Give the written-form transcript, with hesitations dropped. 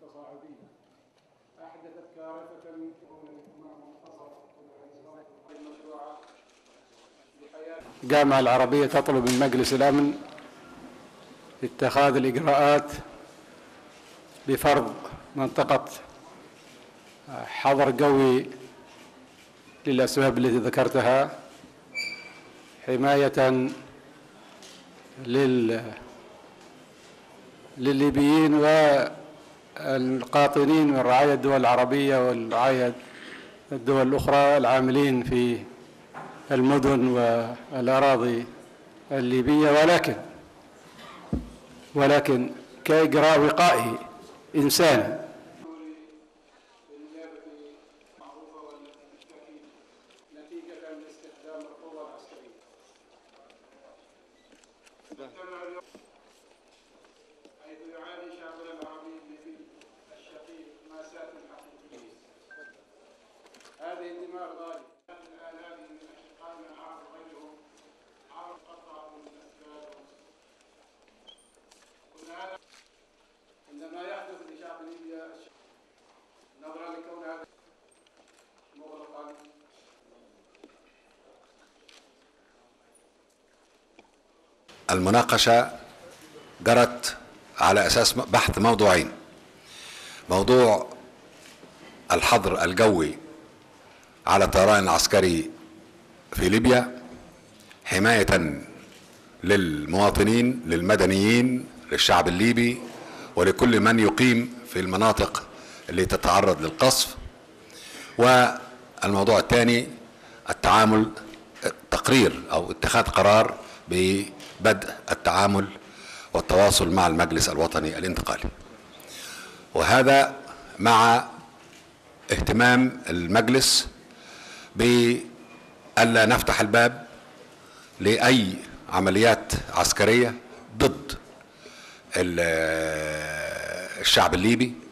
التصاعدية أحدثت كارثة مع منتصف المشروع. الجامعة العربية تطلب من مجلس الأمن اتخاذ الإجراءات بفرض منطقة حظر قوي للأسباب التي ذكرتها، حماية للليبيين والقاطنين من رعايا الدول العربية والرعايا الدول الأخرى العاملين في المدن والأراضي الليبية، ولكن كإجراء وقائي إنساني. حيث يعاني شعبنا العربي الليبي الشقيق مأساة حقيقية. هذه الدماء غالية. الآلاف من أشقائنا العرب وغيرهم عرب قطعوا من أسباب. كل هذا عندما يحدث لشعب ليبيا نظرا لكون هذا مغلقا. المناقشة جرت على أساس بحث موضوعين: موضوع الحظر الجوي على الطيران العسكري في ليبيا حماية للمواطنين، للمدنيين، للشعب الليبي ولكل من يقيم في المناطق اللي تتعرض للقصف. والموضوع الثاني تقرير أو اتخاذ قرار ببدء التعامل والتواصل مع المجلس الوطني الانتقالي، وهذا مع اهتمام المجلس بألا نفتح الباب لأي عمليات عسكرية ضد الشعب الليبي